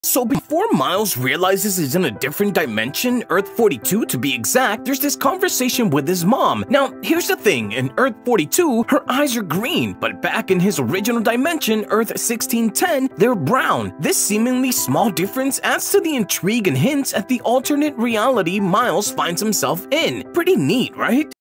So before Miles realizes he's in a different dimension, Earth 42 to be exact, there's this conversation with his mom. Now, here's the thing, in Earth 42, her eyes are green, but back in his original dimension, Earth 1610, they're brown. This seemingly small difference adds to the intrigue and hints at the alternate reality Miles finds himself in. Pretty neat, right?